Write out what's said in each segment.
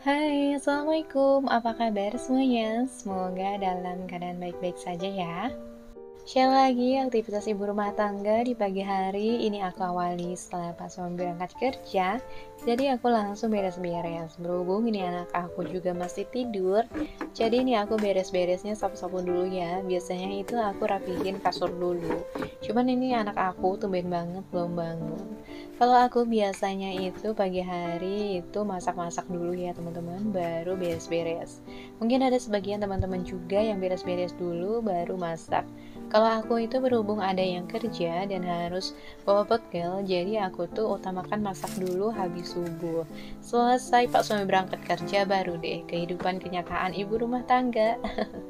Hai, Assalamualaikum. Apa kabar semuanya? Semoga dalam keadaan baik-baik saja ya. Share lagi aktivitas ibu rumah tangga di pagi hari. Ini aku awali setelah pas suami berangkat kerja. Jadi aku langsung beres-beres. Berhubung ini anak aku juga masih tidur. Jadi ini aku beres-beresnya sapu-sapu dulu ya. Biasanya itu aku rapihin kasur dulu. Cuman ini anak aku tumben banget belum bangun. Kalau aku biasanya itu pagi hari itu masak-masak dulu ya teman-teman, baru beres-beres. Mungkin ada sebagian teman-teman juga yang beres-beres dulu baru masak. Kalau aku itu berhubung ada yang kerja dan harus bawa bekal, jadi aku tuh utamakan masak dulu habis subuh. Selesai Pak suami berangkat kerja baru deh kehidupan kenyataan ibu rumah tangga.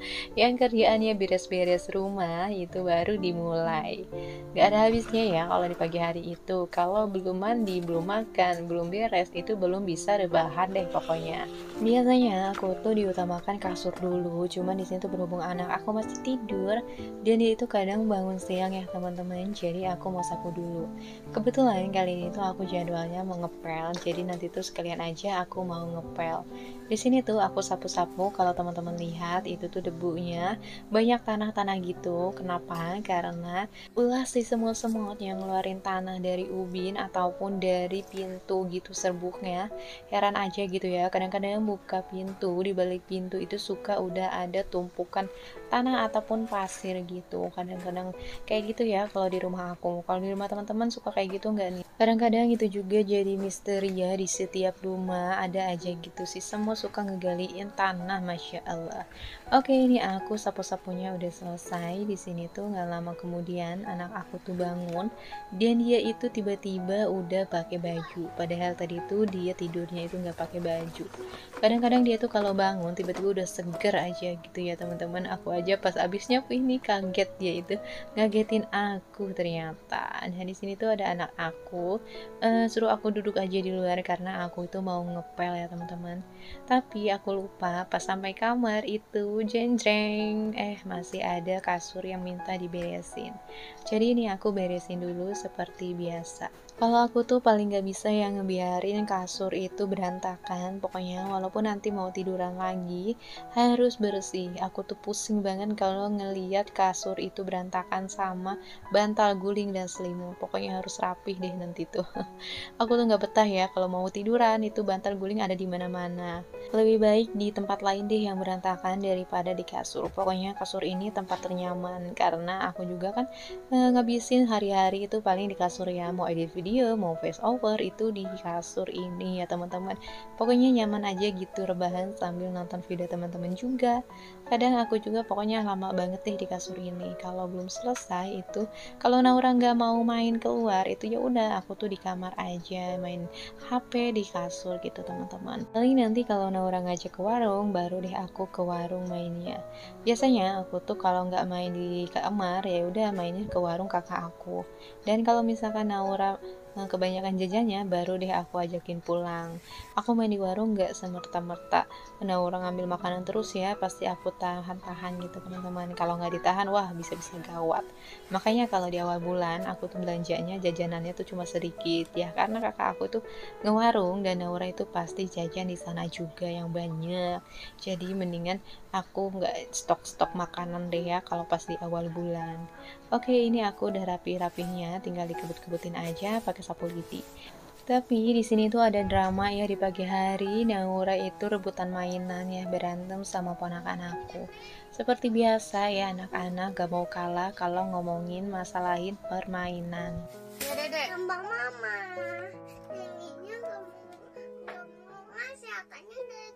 Yang kerjaannya beres-beres rumah itu baru dimulai. Gak ada habisnya ya kalau di pagi hari itu. Kalau belum mandi, belum makan, belum beres, itu belum bisa rebahan deh pokoknya. Biasanya aku tuh diutamakan kasur dulu, cuman di sini tuh berhubung anak aku masih tidur dan dia itu kadang bangun siang ya teman-teman, jadi aku mau sapu dulu. Kebetulan kali ini tuh aku jadwalnya mau ngepel, jadi nanti tuh sekalian aja aku mau ngepel. Di sini tuh aku sapu-sapu, kalau teman-teman lihat itu tuh debunya banyak tanah-tanah gitu. Kenapa? Karena ulah si semut-semut yang ngeluarin tanah dari ubin ataupun dari pintu gitu serbuknya. Heran aja gitu ya, kadang-kadang buka pintu, di balik pintu itu suka udah ada tumpukan tanah ataupun pasir gitu. Kadang-kadang kayak gitu ya kalau di rumah aku. Kalau di rumah teman-teman suka kayak gitu nggak nih? Kadang-kadang itu juga jadi misteri ya, di setiap rumah ada aja gitu sih, semua suka ngegaliin tanah, masya Allah. Oke, ini aku sapu-sapunya udah selesai. Di sini tuh nggak lama kemudian anak aku tuh bangun dan dia itu tiba-tiba udah pakai baju. Padahal tadi tuh dia tidurnya itu nggak pakai baju. Kadang-kadang dia tuh kalau bangun tiba-tiba udah seger aja gitu ya teman-teman. Aku aja pas abisnya ini kaget, dia itu ngagetin aku ternyata. Nah di sini tuh ada anak aku, suruh aku duduk aja di luar karena aku itu mau ngepel ya teman-teman. Tapi aku lupa pas sampai kamar itu jeng jeng, masih ada kasur yang minta diberesin. Jadi ini aku beresin dulu seperti biasa. Kalau aku tuh paling gak bisa yang ngebiarin kasur itu berantakan. Pokoknya walaupun nanti mau tiduran lagi, harus bersih. Aku tuh pusing banget kalau ngeliat kasur itu berantakan sama bantal guling dan selimut. Pokoknya harus rapih deh nanti tuh. Aku tuh nggak betah ya kalau mau tiduran itu bantal guling ada di mana-mana. Lebih baik di tempat lain deh yang berantakan daripada di kasur. Pokoknya kasur ini tempat ternyaman karena aku juga kan ngabisin hari-hari itu paling di kasur ya. Mau edit video, mau voice over itu di kasur ini ya teman-teman. Pokoknya nyaman aja gitu rebahan sambil nonton video teman-teman juga. Kadang aku juga pokoknya lama banget deh di kasur ini. Kalau belum selesai itu, kalau Naura nggak mau main keluar itu ya udah aku tuh di kamar aja main HP di kasur gitu teman-teman. Paling nanti kalau Naura ngajak ke warung baru deh aku ke warung mainnya. Biasanya aku tuh kalau nggak main di kamar ya udah mainnya ke warung kakak aku. Dan kalau misalkan Naura kebanyakan jajannya baru deh aku ajakin pulang. Aku main di warung nggak semerta-merta Naura ngambil makanan terus ya, pasti aku tahan-tahan gitu teman-teman. Kalau nggak ditahan wah bisa-bisa gawat. Makanya kalau di awal bulan aku tuh belanjanya jajanannya tuh cuma sedikit ya, karena kakak aku tuh ngewarung dan Naura itu pasti jajan di sana juga yang banyak. Jadi mendingan aku nggak stok-stok makanan deh ya kalau pas di awal bulan. Oke, ini aku udah rapi-rapinya, tinggal dikebut-kebutin aja pakai sapu lidi. Tapi di sini tuh ada drama ya di pagi hari. Naura itu rebutan mainan ya, berantem sama ponakan aku. Seperti biasa ya, anak-anak gak mau kalah kalau ngomongin masalahin permainan. Dedek kembang mama. Ininya nggak mau ngasih katanya dari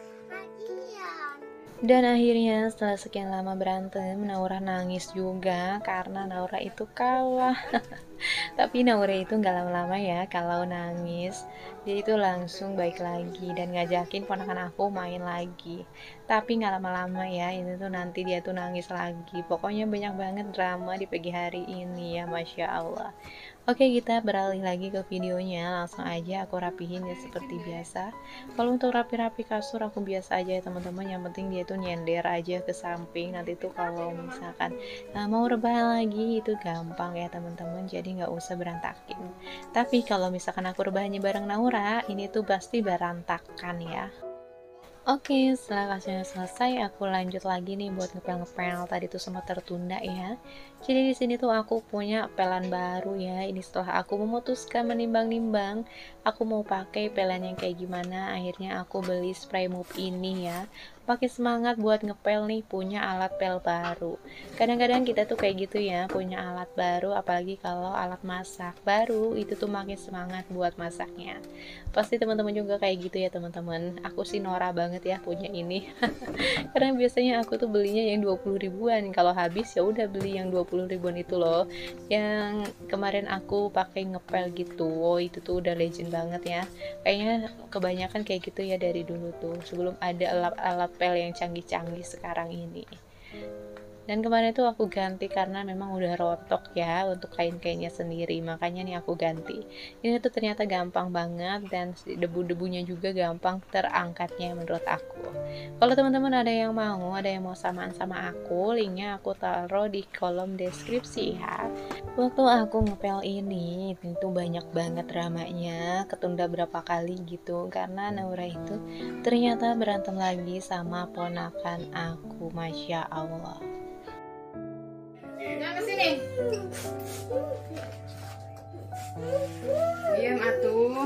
hadiah. Dan akhirnya setelah sekian lama berantem, Naura nangis juga karena Naura itu kalah. Tapi Naura itu nggak lama-lama ya kalau nangis. Dia itu langsung baik lagi dan ngajakin ponakan aku main lagi. Tapi nggak lama-lama ya, ini tuh nanti dia tuh nangis lagi. Pokoknya banyak banget drama di pagi hari ini ya, Masya Allah. Oke, kita beralih lagi ke videonya. Langsung aja aku rapihin ya seperti biasa. Kalau untuk rapi-rapi kasur aku biasa aja ya teman-teman. Yang penting dia tuh nyender aja ke samping. Nanti tuh kalau misalkan mau rebahan lagi itu gampang ya teman-teman. Jadi nggak usah berantakin. Tapi kalau misalkan aku rebahannya bareng Naura, ini tuh pasti berantakan ya. Oke, setelah kasnya selesai, aku lanjut lagi nih buat ngepel-ngepel. Tadi tuh sempat tertunda ya. Jadi di sini tuh aku punya pelan baru ya. Ini setelah aku memutuskan menimbang-nimbang, aku mau pakai pelan yang kayak gimana. Akhirnya aku beli spray move ini ya. Pakai semangat buat ngepel nih, punya alat pel baru. Kadang-kadang kita tuh kayak gitu ya, punya alat baru, apalagi kalau alat masak baru, itu tuh makin semangat buat masaknya. Pasti teman-teman juga kayak gitu ya teman-teman. Aku sih norak banget ya punya ini. Karena biasanya aku tuh belinya yang 20 ribuan. Kalau habis ya udah beli yang 20 ribuan itu loh. Yang kemarin aku pakai ngepel gitu. Oh, itu tuh udah legend banget ya. Kayaknya kebanyakan kayak gitu ya dari dulu tuh. Sebelum ada alat-alat pel yang canggih-canggih sekarang ini. Dan kemarin tuh aku ganti karena memang udah rontok ya untuk kain-kainnya sendiri, makanya nih aku ganti. Ini tuh ternyata gampang banget dan debu-debunya juga gampang terangkatnya menurut aku. Kalau teman-teman ada yang mau samaan sama aku, linknya aku taruh di kolom deskripsi ya. Waktu aku ngepel ini tentu banyak banget dramanya, ketunda berapa kali gitu karena Naura itu ternyata berantem lagi sama ponakan aku, Masya Allah. Jangan kesini. Diam atuh.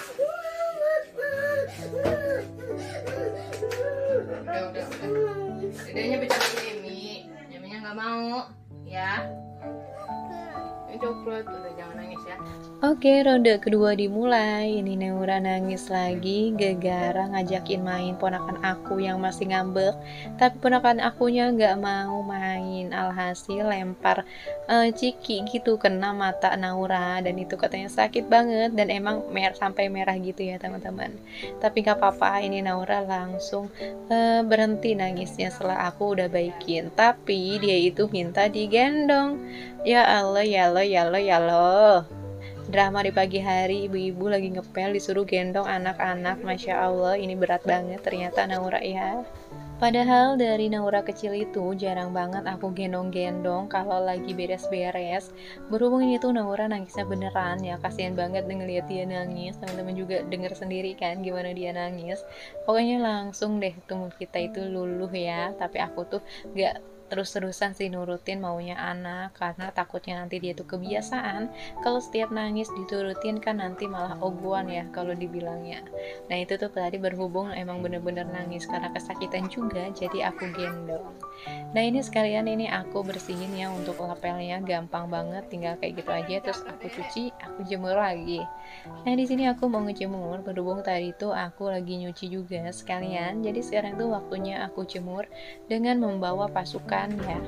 Udah. Dedenya bicara Demi. Deminya nggak mau, ya. Ini coklat, udah jangan nangis ya. Oke, ronde kedua dimulai. Ini Naura nangis lagi, gegara ngajakin main ponakan aku yang masih ngambek. Tapi ponakan akunya nggak mau main. Alhasil lempar ciki gitu kena mata Naura. Dan itu katanya sakit banget. Dan emang sampai merah gitu ya teman-teman. Tapi nggak apa-apa, ini Naura langsung berhenti nangisnya setelah aku udah baikin. Tapi dia itu minta digendong. Ya Allah, ya Allah, ya Allah, ya Allah. Drama di pagi hari, ibu-ibu lagi ngepel disuruh gendong anak-anak. Masya Allah, ini berat banget ternyata Naura ya. Padahal dari Naura kecil itu jarang banget aku gendong-gendong kalau lagi beres-beres. Berhubung ini tuh Naura nangisnya beneran ya, kasihan banget ngeliat dia nangis. Teman-teman juga denger sendiri kan gimana dia nangis. Pokoknya langsung deh tuh kita itu luluh ya. Tapi aku tuh gak terus-terusan sih nurutin maunya anak karena takutnya nanti dia tuh kebiasaan kalau setiap nangis diturutin kan nanti malah oguan ya kalau dibilangnya. Nah itu tuh tadi berhubung emang bener-bener nangis karena kesakitan juga jadi aku gendong. Nah ini sekalian ini aku bersihin ya untuk lapelnya, gampang banget tinggal kayak gitu aja terus aku cuci, aku jemur lagi. Nah di sini aku mau ngejemur berhubung tadi tuh aku lagi nyuci juga sekalian. Jadi sekarang tuh waktunya aku jemur dengan membawa pasukan ya.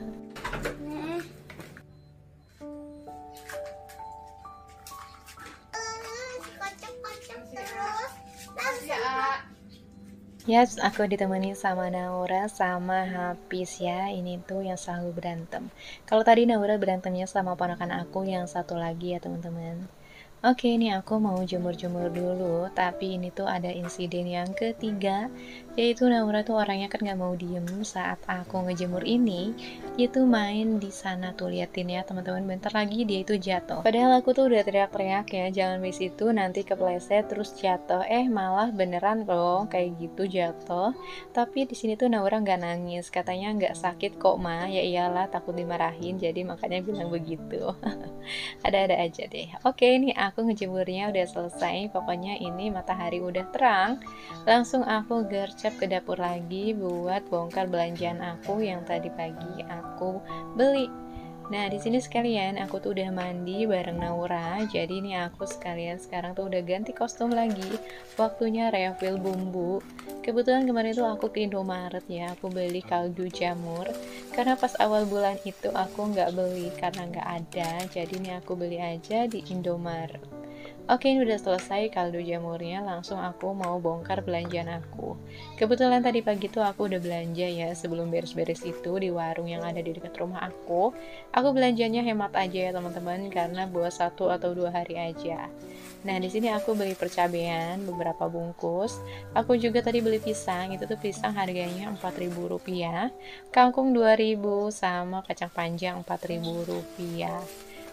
Kocok-kocok terus. Langsung. Yes, aku ditemani sama Naura sama Hafiz ya. Ini tuh yang selalu berantem. Kalau tadi Naura berantemnya sama ponakan aku yang satu lagi ya teman-teman. Oke, ini aku mau jemur-jemur dulu, tapi ini tuh ada insiden yang ketiga, yaitu Naura tuh orangnya kan nggak mau diem saat aku ngejemur ini, dia tuh main di sana tuh liatin ya teman-teman, bentar lagi dia itu jatuh. Padahal aku tuh udah teriak-teriak ya, jangan di situ nanti kepleset terus jatuh, malah beneran loh kayak gitu jatuh. Tapi di sini tuh Naura nggak nangis, katanya nggak sakit kok ma, ya iyalah takut dimarahin, jadi makanya bilang begitu. Ada-ada aja deh. Oke, ini aku ngejemurnya udah selesai. Pokoknya ini matahari udah terang. Langsung aku gercep ke dapur lagi buat bongkar belanjaan aku yang tadi pagi aku beli. Nah, di sini sekalian aku tuh udah mandi bareng Naura. Jadi ini aku sekalian sekarang tuh udah ganti kostum lagi. Waktunya refill bumbu. Kebetulan kemarin tuh aku ke Indomaret ya. Aku beli kaldu jamur. Karena pas awal bulan itu aku nggak beli karena nggak ada. Jadi ini aku beli aja di Indomaret. Oke, ini udah selesai kaldu jamurnya, langsung aku mau bongkar belanjaan aku. Kebetulan tadi pagi tuh aku udah belanja ya, sebelum beres-beres itu di warung yang ada di dekat rumah aku. Aku belanjanya hemat aja ya teman-teman, karena buat 1 atau 2 hari aja. Nah, di sini aku beli percabean beberapa bungkus. Aku juga tadi beli pisang, itu tuh pisang harganya Rp4.000, kangkung Rp2.000 sama kacang panjang Rp4.000.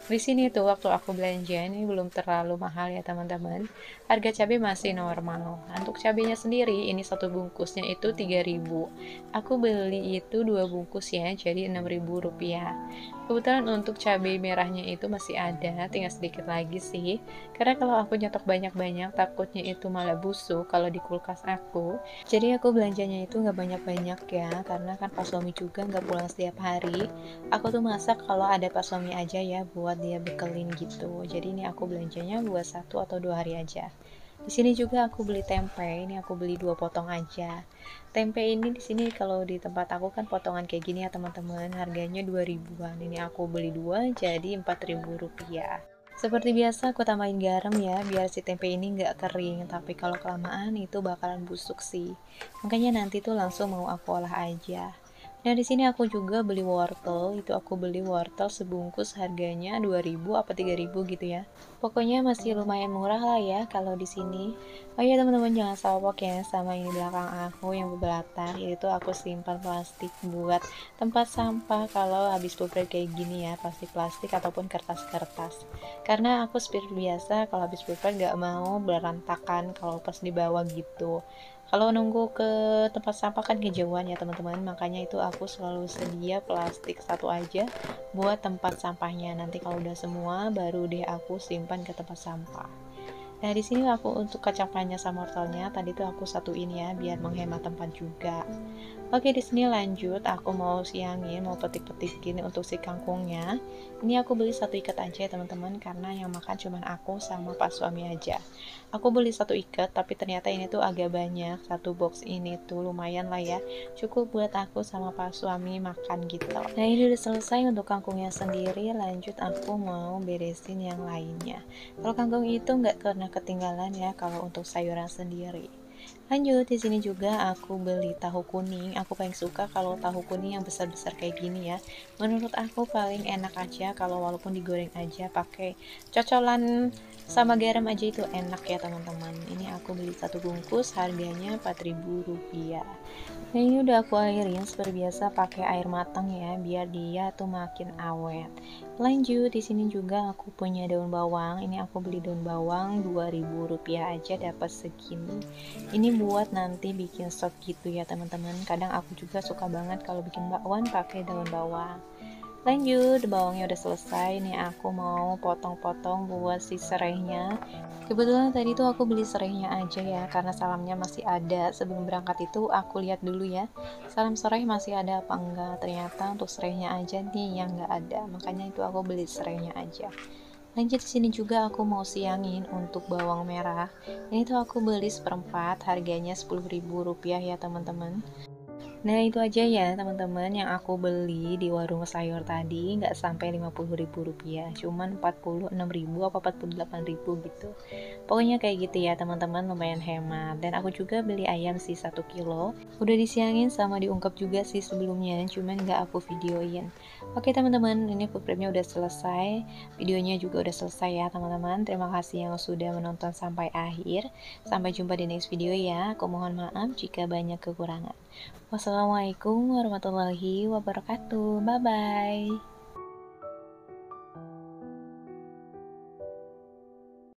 Di sini tuh waktu aku belanja ini belum terlalu mahal ya teman-teman. Harga cabai masih normal. Untuk cabainya sendiri ini satu bungkusnya itu 3.000. Aku beli itu dua bungkus ya, jadi 6.000 rupiah. Kebetulan untuk cabai merahnya itu masih ada, tinggal sedikit lagi sih. Karena kalau aku nyetok banyak-banyak takutnya itu malah busuk kalau di kulkas aku. Jadi aku belanjanya itu nggak banyak-banyak ya, karena kan pas suami juga nggak pulang setiap hari. Aku tuh masak kalau ada pas suami aja ya buat dia bekelin gitu. Jadi ini aku belanjanya buat 1 atau 2 hari aja. Di sini juga aku beli tempe, ini aku beli 2 potong aja. Tempe ini di sini kalau di tempat aku kan potongan kayak gini ya teman-teman, harganya 2.000-an. Ini aku beli 2 jadi 4.000 rupiah. Seperti biasa aku tambahin garam ya, biar si tempe ini nggak kering, tapi kalau kelamaan itu bakalan busuk sih. Makanya nanti tuh langsung mau aku olah aja. Nah, di sini aku juga beli wortel, itu aku beli wortel sebungkus harganya 2.000 apa 3.000 gitu ya. Pokoknya masih lumayan murah lah ya kalau di sini. Oh iya teman-teman, jangan salpok ya sama ini belakang aku yang berbelatan, itu aku simpan plastik buat tempat sampah kalau habis beberapa kayak gini ya, plastik-plastik ataupun kertas-kertas. Karena aku seperti biasa kalau habis beberapa nggak mau berantakan kalau pas dibawa gitu. Kalau nunggu ke tempat sampah kan kejauhan ya teman-teman, makanya itu aku selalu sedia plastik satu aja buat tempat sampahnya. Nanti kalau udah semua baru deh aku simpan ke tempat sampah. Nah, di sini aku untuk kacang panjang sama wortelnya tadi tuh aku satuin ya biar menghemat tempat juga. Oke, di sini lanjut, aku mau siangin, mau petik-petikin untuk si kangkungnya. Ini aku beli 1 ikat aja ya teman-teman, karena yang makan cuman aku sama pas suami aja. Aku beli 1 ikat, tapi ternyata ini tuh agak banyak. Satu box ini tuh lumayan lah ya, cukup buat aku sama pas suami makan gitu. Nah, ini udah selesai untuk kangkungnya sendiri. Lanjut aku mau beresin yang lainnya. Kalau kangkung itu nggak pernah ketinggalan ya kalau untuk sayuran sendiri. Lanjut, di sini juga aku beli tahu kuning. Aku paling suka kalau tahu kuning yang besar-besar kayak gini ya. Menurut aku paling enak aja kalau walaupun digoreng aja pakai cocolan sama garam aja itu enak ya teman-teman. Ini aku beli 1 bungkus harganya 4.000 rupiah. Nah, ini udah aku airin seperti biasa pakai air matang ya biar dia tuh makin awet. Lanjut, di sini juga aku punya daun bawang. Ini aku beli daun bawang 2.000 rupiah aja dapat segini. Ini buat nanti bikin sop gitu ya teman-teman. Kadang aku juga suka banget kalau bikin bakwan pakai daun bawang. Lanjut, bawangnya udah selesai. Nih aku mau potong-potong buat si serainya. Kebetulan tadi tuh aku beli serainya aja ya, karena salamnya masih ada. Sebelum berangkat itu aku lihat dulu ya, salam serai masih ada apa enggak. Ternyata untuk serainya aja nih yang enggak ada. Makanya itu aku beli serainya aja. Lanjut, di sini juga aku mau siangin untuk bawang merah. Ini tuh aku beli seperempat, harganya 10.000 rupiah ya teman-teman. Nah, itu aja ya teman-teman yang aku beli di warung sayur tadi, nggak sampai 50.000 rupiah, cuman 46.000 apa 48.000 gitu. Pokoknya kayak gitu ya teman-teman, lumayan hemat. Dan aku juga beli ayam sih 1 kilo, udah disiangin sama diungkap juga sih sebelumnya, cuman nggak aku videoin. Oke teman-teman, ini food prepnya udah selesai, videonya juga udah selesai ya teman-teman. Terima kasih yang sudah menonton sampai akhir. Sampai jumpa di next video ya. Aku mohon maaf jika banyak kekurangan. Wassalamualaikum warahmatullahi wabarakatuh. Bye bye.